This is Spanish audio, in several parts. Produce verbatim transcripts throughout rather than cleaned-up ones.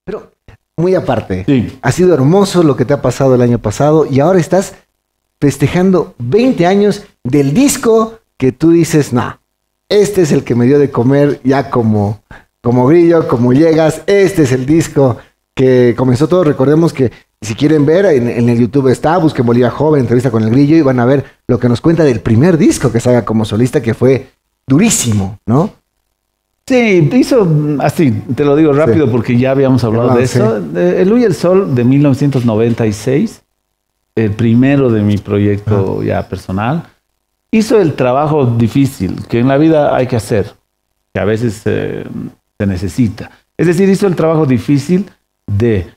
Pero, muy aparte, Sí. ha sido hermoso lo que te ha pasado el año pasado y ahora estás festejando veinte años del disco que tú dices, no, este es el que me dio de comer ya como, como grillo, como llegas, este es el disco que comenzó todo. Recordemos que si quieren ver, en, en el YouTube está, busquen Bolivia Joven, entrevista con el grillo y van a ver lo que nos cuenta del primer disco que salga como solista, que fue durísimo, ¿no? Sí, hizo así, te lo digo rápido Sí. porque ya habíamos hablado Claro, de eso. De El Huye el Sol de mil novecientos noventa y seis, el primero de mi proyecto ya personal, hizo el trabajo difícil que en la vida hay que hacer, que a veces eh, se necesita. Es decir, hizo el trabajo difícil de,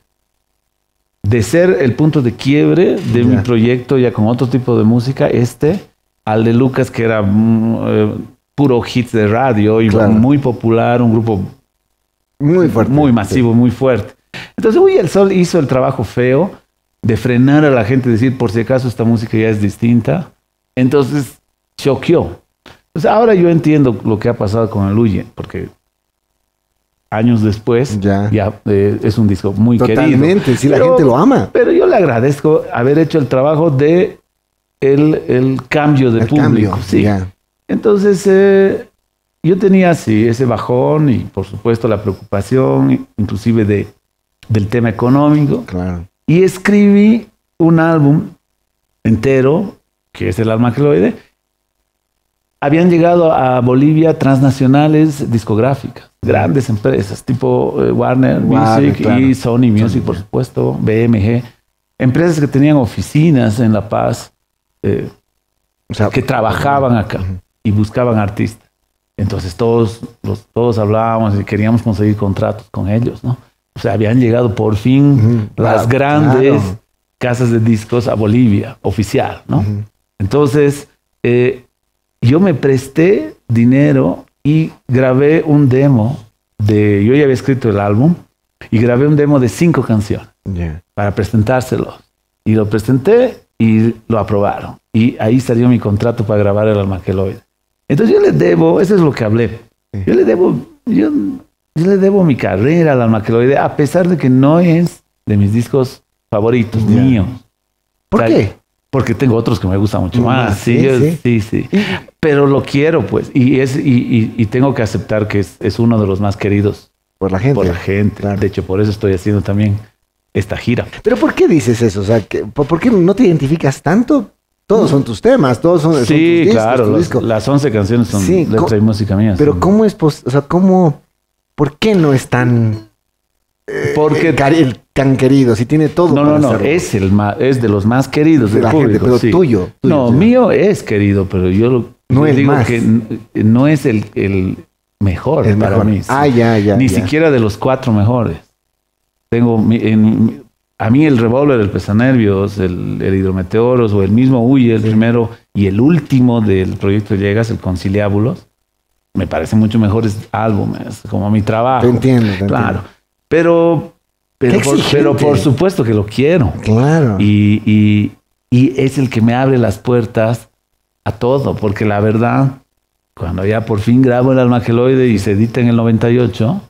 de ser el punto de quiebre de Ya. mi proyecto ya con otro tipo de música, este, al de Lucas, que era mm, eh, puro hits de radio y Claro. muy popular, un grupo Muy fuerte. muy masivo, muy fuerte. Entonces, Uy, el Sol hizo el trabajo feo de frenar a la gente, decir, por si acaso esta música ya es distinta. Entonces, choqueó. Pues ahora yo entiendo lo que ha pasado con el Huye, porque años después Ya. ya, eh, es un disco muy querido. Totalmente, sí, la Pero- gente lo ama. Pero yo le agradezco haber hecho el trabajo de el, el cambio de El público. cambio, Sí. ya. Entonces, eh, yo tenía así ese bajón y por supuesto la preocupación, inclusive de, del tema económico. Claro. Y escribí un álbum entero, que es El Alma Queloide. Habían llegado a Bolivia transnacionales discográficas, grandes empresas tipo eh, Warner, Warner, Music claro. y Sony Music, Sony, por ya. supuesto, B M G. Empresas que tenían oficinas en La Paz, eh, O sea, que trabajaban acá y buscaban artistas. Entonces todos, los, todos hablábamos y queríamos conseguir contratos con ellos, ¿no? O sea, habían llegado por fin Ujú, las claro, grandes claro. casas de discos a Bolivia, oficial, ¿no? Ujú. Entonces, eh, yo me presté dinero y grabé un demo de... Yo ya había escrito el álbum y grabé un demo de cinco canciones Ya. para presentárselo. Y lo presenté y lo aprobaron. Y ahí salió mi contrato para grabar El Alma Queloide. Entonces yo le debo, eso es lo que hablé, Sí. yo le debo, yo, yo le debo mi carrera al Alma Queloide, a pesar de que no es de mis discos favoritos Ya. míos. ¿Por O sea, qué? Porque tengo otros que me gustan mucho Mm, más. Sí, sí, yo- sí. sí, sí. Pero lo quiero, pues. Y, es, y, y- y tengo que aceptar que es, es uno de los más queridos Por la gente. por la gente. Claro. De hecho, por eso estoy haciendo también esta gira. Pero ¿por qué dices eso? O sea, que- ¿por por qué no te identificas tanto? Todos son tus temas, todos son, son tus Sí, discos, claro. tu los- disco. las once canciones son Sí, letra co- y música mía. Pero sí. ¿cómo es posible? O sea, ¿cómo? ¿Por qué no es tan, Porque eh, cari- el- tan querido? Si tiene todo no, para no, no, hacerlo. es el más, es de los más queridos De del la gente, público. pero sí. tuyo, tuyo, No, tuyo. mío es querido, pero yo, lo- No yo es digo más. que n- no es el, el mejor El para mejor. mí. sí. Ah, ya, ya. Ni ya. siquiera de los cuatro mejores. Tengo mi- en- a mí el Revólver, el Pesanervios, el, el Hidrometeoros o el mismo Huye, el primero y el último del proyecto Llegas, el Conciliábulos, me parecen mucho mejores álbumes, como mi trabajo. Te entiendo, te Claro. Pero, pero, Qué por, exigente. pero por supuesto que lo quiero. entiendo. Claro. Y, y- y es el que me abre las puertas a todo, porque la verdad, cuando ya por fin grabo El Alma Queloide y se edita en el noventa y ocho,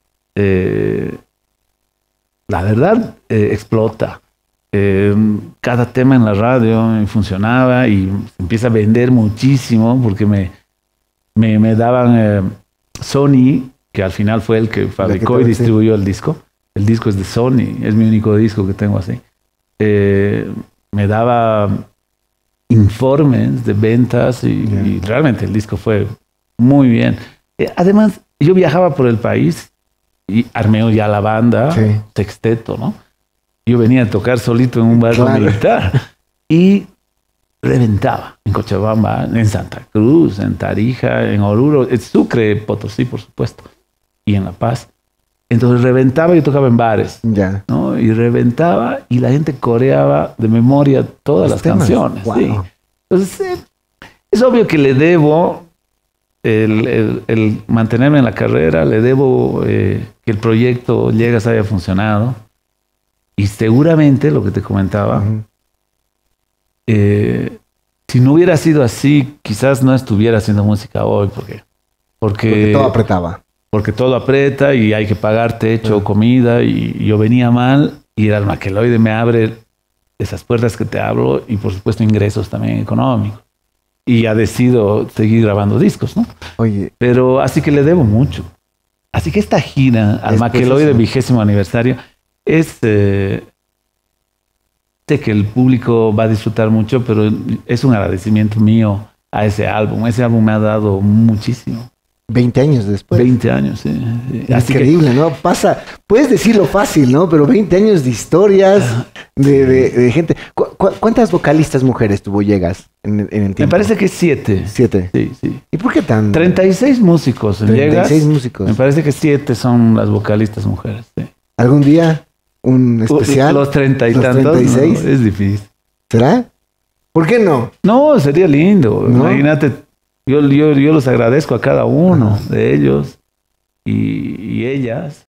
eh, la verdad eh, explota. Eh, cada tema en la radio funcionaba y se empieza a vender muchísimo porque me, me, me daban eh, Sony, que al final fue el que fabricó te- y sí. distribuyó el disco. El disco es de Sony, es mi único disco que tengo así. Eh, me daba informes de ventas y, Ya. y realmente el disco fue muy bien. Eh, además, yo viajaba por el país y armé ya la banda, Sí. Sexteto, ¿no? Yo venía a tocar solito en un barrio Claro. militar y reventaba en Cochabamba, en Santa Cruz, en Tarija, en Oruro, en Sucre, Potosí, por supuesto, y en La Paz. Entonces reventaba y yo tocaba en bares, Ya. ¿no? Y reventaba y la gente coreaba de memoria todas Los las temas. canciones. Wow. Sí. Entonces, eh, es obvio que le debo el, el- el mantenerme en la carrera, le debo eh, que el proyecto Llegas haya funcionado. Y seguramente, lo que te comentaba, Ujú. eh, si no hubiera sido así, quizás no estuviera haciendo música hoy, porque, porque, Porque todo apretaba. porque todo aprieta y hay que pagar techo, comida, y yo venía mal y el almaqueloide me abre esas puertas que te hablo y por supuesto ingresos también económicos. Y ya decido seguir grabando discos, ¿no? Oye. Pero así que le debo mucho. Así que esta gira, Almaqueloide vigésimo aniversario, es... Eh, sé que el público va a disfrutar mucho, pero es un agradecimiento mío a ese álbum. Ese álbum me ha dado muchísimo. veinte años después. veinte años, sí. Increíble, ¿no? Pasa, puedes decirlo fácil, ¿no? Pero veinte años de historias, de, de, de gente. ¿Cu cu ¿Cuántas vocalistas mujeres tuvo Llegas en, en el tiempo? Me parece que siete. Siete. Sí, sí. ¿Y por qué tan...? treinta y seis músicos en treinta y seis Llegas. músicos. Me parece que siete son las vocalistas mujeres, sí. ¿Algún día un especial? Los treinta y los tantos. treinta y seis. No, es difícil. ¿Será? ¿Por qué no? No, sería lindo. ¿No? Imagínate, yo, yo, yo los agradezco a cada uno de ellos y, y ellas.